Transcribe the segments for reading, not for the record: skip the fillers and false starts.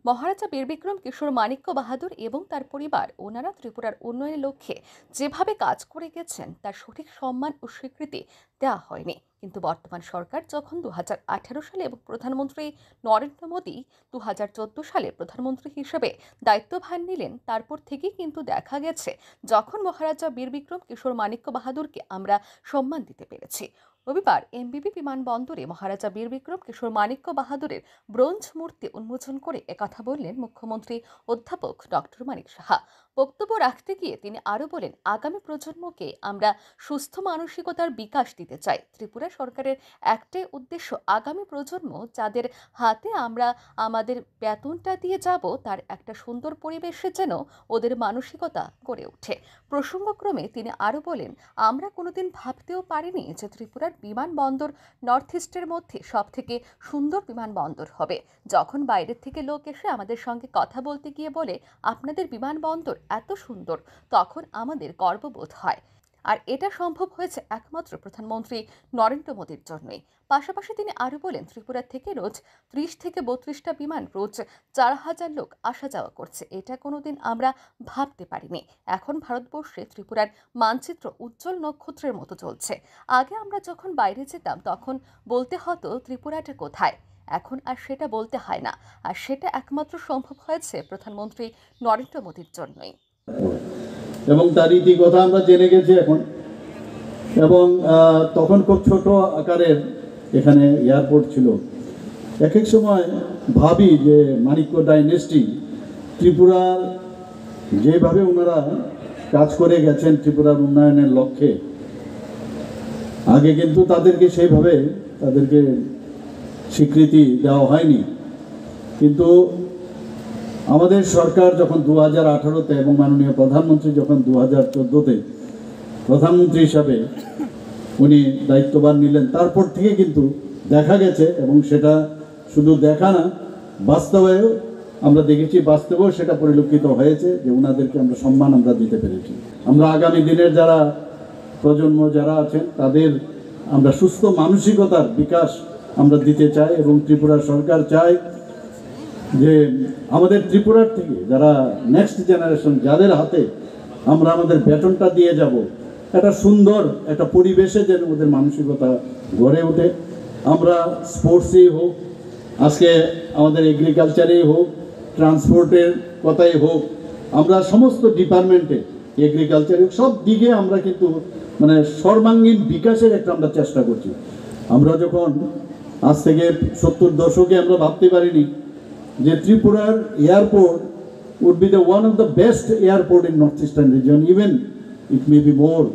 মহারাজা বীরবিক্রম কিশোর মাণিক্য বাহাদুর এবং তার পরিবার ওনারা ত্রিপুরার উন্নয়নের লক্ষ্যে যেভাবে কাজ করে গেছেন তার সঠিক সম্মান ও স্বীকৃতি দেওয়া হয়নি। কিন্তু বর্তমান সরকার যখন 2018 সালে এবং প্রধানমন্ত্রী নরেন্দ্র মোদী 2014 সালে প্রধানমন্ত্রী হিসেবে দায়িত্বভার নিলেন, তারপর থেকেই কিন্তু দেখা গেছে যখন মহারাজা বীরবিক্রম কিশোর মাণিক্য বাহাদুরকে আমরা সম্মান দিতে পেরেছি। রবিবার এমবিবি বিমানবন্দরে মহারাজা বীরবিক্রম কিশোর মাণিক্য বাহাদুরের ব্রোঞ্জ মূর্তি উন্মোচন করে একথা বললেন মুখ্যমন্ত্রী অধ্যাপক ডক্টর মানিক সাহা। বক্তব্য রাখতে গিয়ে তিনি আরও বলেন, আগামী প্রজন্মকে আমরা সুস্থ মানসিকতার বিকাশ দিতে চাই। ত্রিপুরা সরকারের একটাই উদ্দেশ্য, আগামী প্রজন্ম যাদের হাতে আমরা আমাদের বেতনটা দিয়ে যাব তার একটা সুন্দর পরিবেশে যেন ওদের মানসিকতা গড়ে ওঠে। প্রসঙ্গক্রমে তিনি আরও বলেন, আমরা কোনোদিন ভাবতেও পারিনি যে ত্রিপুরার বিমানবন্দর নর্থ ইস্টের মধ্যে সবথেকে সুন্দর বিমানবন্দর হবে। যখন বাইরের থেকে লোক এসে আমাদের সঙ্গে কথা বলতে গিয়ে বলে আপনাদের বিমানবন্দর এত সুন্দর, তখন আমাদের গর্ববোধ হয়। আর এটা সম্ভব হয়েছে একমাত্র প্রধানমন্ত্রী নরেন্দ্র মোদীর জন্যই। পাশাপাশি তিনি আরও বলেন, ত্রিপুরা থেকে রোজ 30 থেকে 32টা বিমান, রোজ 4,000 লোক আসা যাওয়া করছে। এটা কোনোদিন আমরা ভাবতে পারিনি। এখন ভারতবর্ষে ত্রিপুরার মানচিত্র উজ্জ্বল নক্ষত্রের মতো চলছে। আগে আমরা যখন বাইরে যেতাম তখন বলতে হতো ত্রিপুরাটা কোথায়, এখন আর সেটা বলতে হয় না। আর সেটা একমাত্র সম্ভব হয়েছে প্রধানমন্ত্রী নরেন্দ্র মোদীর জন্যই। এবং তার ইতিকথা আমরা জেনে গেছি এখন। এবং তখন খুব ছোট আকারের এখানে এয়ারপোর্ট ছিল। এক এক সময় ভাবি যে মাণিক্য ডাইনেস্টি ত্রিপুরার যেভাবে ওনারা কাজ করে গেছেন ত্রিপুরার উন্নয়নের লক্ষ্যে, আগে কিন্তু তাদেরকে সেইভাবে তাদেরকে স্বীকৃতি দেওয়া হয়নি। কিন্তু আমাদের সরকার যখন 2018-তে এবং মাননীয় প্রধানমন্ত্রী যখন 2014-তে প্রধানমন্ত্রী হিসাবে উনি দায়িত্বভার নিলেন, তারপর থেকে কিন্তু দেখা গেছে, এবং সেটা শুধু দেখা না, বাস্তবেও আমরা দেখেছি, বাস্তবেও সেটা পরিলক্ষিত হয়েছে যে ওনাদেরকে আমরা সম্মান আমরা দিতে পেরেছি। আমরা আগামী দিনের যারা প্রজন্ম যারা আছেন তাদের আমরা সুস্থ মানসিকতার বিকাশ আমরা দিতে চাই, এবং ত্রিপুরা সরকার চায় যে আমাদের ত্রিপুরার থেকে যারা নেক্সট জেনারেশন, যাদের হাতে আমরা আমাদের বেতনটা দিয়ে যাব, একটা সুন্দর একটা পরিবেশে যেন ওদের মানসিকতা গড়ে ওঠে। আমরা স্পোর্টসেই হোক, আজকে আমাদের এগ্রিকালচারেই হোক, ট্রান্সপোর্টের কথাই হোক, আমরা সমস্ত ডিপার্টমেন্টে, এগ্রিকালচারে সব দিকে আমরা কিন্তু মানে সর্বাঙ্গীন বিকাশের একটা আমরা চেষ্টা করছি। আমরা যখন আজ থেকে 70 দশকে আমরা ভাবতে পারিনি যে ত্রিপুরার airport would be the one of the best airport in northeastern region, even it may be more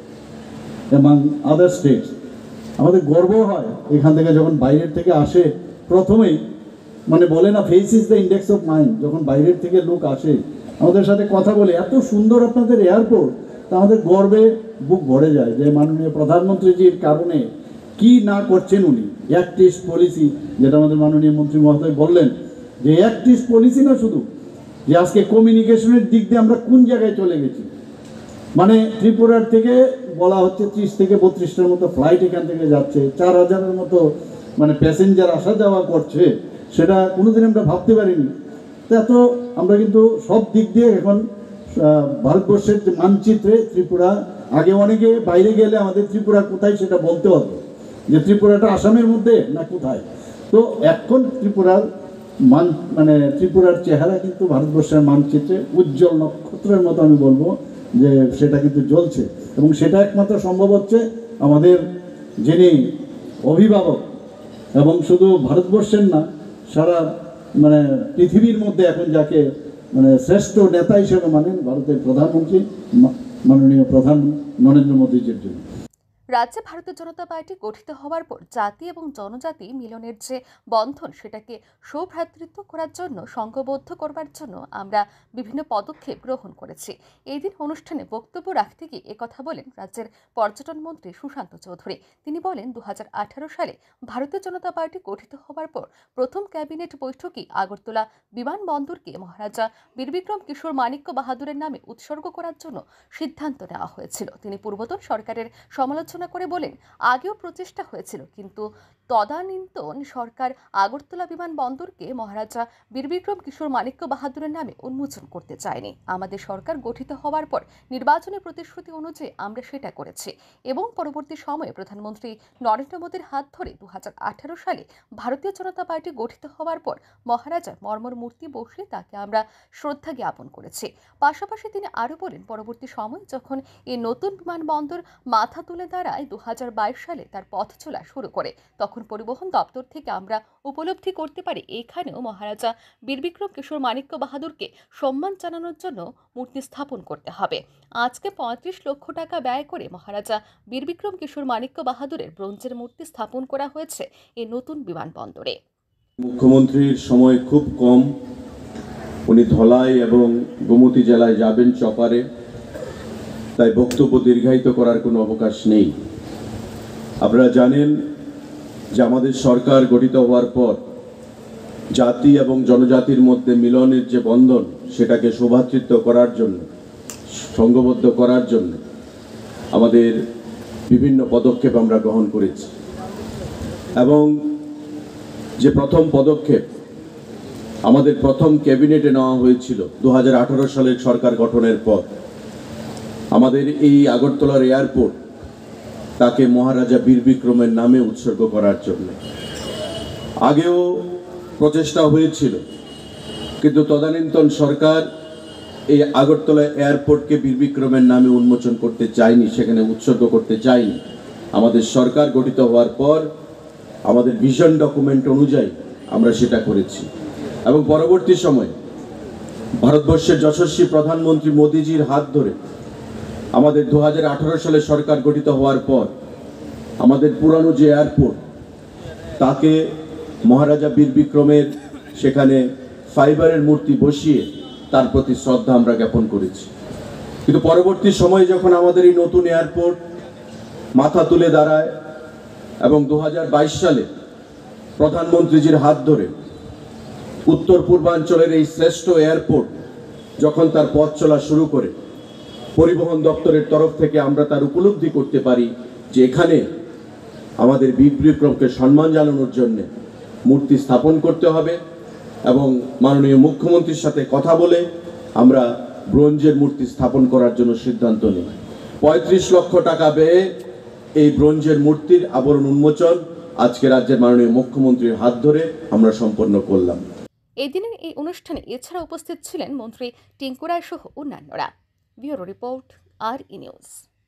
among other states. আমাদের গর্ব হয় এখান থেকে যখন বাইরের থেকে আসে, প্রথমেই মানে বলে না face is the index of mind, যখন বাইরের থেকে লোক আসে আমাদের সাথে কথা বলে এত সুন্দর আপনাদের এয়ারপোর্ট, তা আমাদের গর্বে বুক ভরে যায় যে মাননীয় প্রধানমন্ত্রীজির কারণে কি না করছেন উনি। অ্যাক্ট ইস্ট পলিসি, যেটা আমাদের মাননীয় মন্ত্রী মহোদয় বললেন, যে অ্যাক্ট ইস্ট পলিসি না শুধু, যে আজকে কমিউনিকেশনের দিক দিয়ে আমরা কোন জায়গায় চলে গেছি। মানে ত্রিপুরার থেকে বলা হচ্ছে 30 থেকে 32টার মতো ফ্লাইট এখান থেকে যাচ্ছে, 4,000-এর মতো মানে প্যাসেঞ্জার আসা যাওয়া করছে, সেটা কোনোদিন আমরা ভাবতে পারিনি। এত আমরা কিন্তু সব দিক দিয়ে এখন ভারতবর্ষের যে মানচিত্রে ত্রিপুরা, আগে অনেকে বাইরে গেলে আমাদের ত্রিপুরা কোথায় সেটা বলতে হতো, যে ত্রিপুরাটা আসামের মধ্যে না কোথায়। তো এখন ত্রিপুরার মানে ত্রিপুরার চেহারা কিন্তু ভারতবর্ষের মানচিত্রে উজ্জ্বল নক্ষত্রের মতো আমি বলবো যে সেটা কিন্তু জ্বলছে, এবং সেটা একমাত্র সম্ভব হচ্ছে আমাদের যিনি অভিভাবক, এবং শুধু ভারতবর্ষের না, সারা মানে পৃথিবীর মধ্যে এখন যাকে মানে শ্রেষ্ঠ নেতা হিসেবে মানেন ভারতের প্রধানমন্ত্রী মাননীয় প্রধান নরেন্দ্র মোদীজির জন্য। রাজ্যে ভারতীয় জনতা পার্টি গঠিত হওয়ার পর জাতি এবং জনজাতি মিলনের যে বন্ধন, সেটাকে সৌভ্রাতৃত্ব করার জন্য, সংঘবদ্ধ করবার জন্য আমরা বিভিন্ন পদক্ষেপ গ্রহণ করেছি। এই দিন অনুষ্ঠানে বক্তব্য রাখতে গিয়ে একথা বলেন রাজ্যের পর্যটন মন্ত্রী সুশান্ত চৌধুরী। তিনি বলেন, 2018 সালে ভারতীয় জনতা পার্টি গঠিত হওয়ার পর প্রথম ক্যাবিনেট বৈঠকেই আগরতলা বিমানবন্দরকে মহারাজা বীরবিক্রম কিশোর মাণিক্য বাহাদুরের নামে উৎসর্গ করার জন্য সিদ্ধান্ত নেওয়া হয়েছিল। তিনি পূর্বতন সরকারের সমালোচনা ঘোষণা করে বলেন, আগেও প্রচেষ্টা হয়েছিল, কিন্তু তদানীন্তন সরকার আগরতলা বিমানবন্দরকে মহারাজা বীরবিক্রম কিশোর মাণিক্য বাহাদুরের নামে উন্মোচন করতে চায়নি। আমাদের সরকার গঠিত হওয়ার পর নির্বাচনী প্রতিশ্রুতি অনুযায়ী আমরা সেটা করেছি এবং পরবর্তী সময়ে প্রধানমন্ত্রী নরেন্দ্র মোদীর হাত ধরে 2018 সালে ভারতীয় জনতা পার্টি গঠিত হওয়ার পর মহারাজার মর্মর মূর্তি বসিয়ে তাকে আমরা শ্রদ্ধা জ্ঞাপন করেছি। পাশাপাশি তিনি আরও বলেন, পরবর্তী সময় যখন এই নতুন বিমানবন্দর মাথা তুলে দাঁড়ায় 2022 সালে তার পথ চলা শুরু করে, তখন পরিবহন দপ্তর থেকে আমরা উপলব্ধি করতে পারি এখানেও মহারাজা বীরবিক্রম কিশোর মাণিক্য বাহাদুরকে সম্মান জানানোর জন্য মূর্তি স্থাপন করতে হবে। আজকে 35 লক্ষ টাকা ব্যয় করে মহারাজা বীরবিক্রম কিশোর মাণিক্য বাহাদুরের ব্রোঞ্জের মূর্তি স্থাপন করা হয়েছে এই নতুন বিমানবন্দরে। মুখ্যমন্ত্রীর সময় খুব কম, উনি ধলাই এবং গোমতী জেলায় যাবেন চপারে, তাই বক্তব্য দীর্ঘায়িত করার কোনো অবকাশ নেই। আপনারা জানেন যে আমাদের সরকার গঠিত হওয়ার পর জাতি এবং জনজাতির মধ্যে মিলনের যে বন্ধন, সেটাকে সৌভ্রাতৃত্ব করার জন্য, সংঘবদ্ধ করার জন্য আমাদের বিভিন্ন পদক্ষেপ আমরা গ্রহণ করেছি। এবং যে প্রথম পদক্ষেপ আমাদের প্রথম ক্যাবিনেটে নেওয়া হয়েছিল 2018 সালের সরকার গঠনের পর, আমাদের এই আগরতলার এয়ারপোর্ট তাকে মহারাজা বীরবিক্রমের নামে উৎসর্গ করার জন্য। আগেও প্রচেষ্টা হয়েছিল, কিন্তু তদানীন্তন সরকার এই আগরতলা এয়ারপোর্টকে বীরবিক্রমের নামে উন্মোচন করতে চায়নি, সেখানে উৎসর্গ করতে চায়নি। আমাদের সরকার গঠিত হওয়ার পর আমাদের ভিশন ডকুমেন্ট অনুযায়ী আমরা সেটা করেছি এবং পরবর্তী সময়ে ভারতবর্ষের যশস্বী প্রধানমন্ত্রী মোদিজির হাত ধরে আমাদের 2018 সালে সরকার গঠিত হওয়ার পর আমাদের পুরানো যে এয়ারপোর্ট তাকে মহারাজা বীরবিক্রমের সেখানে ফাইবারের মূর্তি বসিয়ে তার প্রতি শ্রদ্ধা আমরা জ্ঞাপন করেছি। কিন্তু পরবর্তী সময়ে যখন আমাদের এই নতুন এয়ারপোর্ট মাথা তুলে দাঁড়ায় এবং 2022 সালে প্রধানমন্ত্রীজির হাত ধরে উত্তর পূর্বাঞ্চলের এই শ্রেষ্ঠ এয়ারপোর্ট যখন তার পথ চলা শুরু করে, পরিবহন দপ্তরের তরফ থেকে আমরা তার উপলব্ধি করতে পারি যে এখানে আমাদের বীরবিক্রমকে সম্মান জানানোর জন্য মূর্তি স্থাপন করতে হবে এবং মাননীয় মুখ্যমন্ত্রীর সাথে কথা বলে আমরা ব্রোঞ্জের মূর্তি স্থাপন করার জন্য সিদ্ধান্ত নিই। 35 লক্ষ টাকা ব্যয়ে এই ব্রোঞ্জের মূর্তির আবরণ উন্মোচন আজকে রাজ্যের মাননীয় মুখ্যমন্ত্রীর হাত ধরে আমরা সম্পন্ন করলাম। এদিনের এই অনুষ্ঠানে এছাড়া উপস্থিত ছিলেন মন্ত্রী টিঙ্কু রায় সহ অন্যান্যরা। ব্যুরো রিপোর্ট, আর ই নিউজ।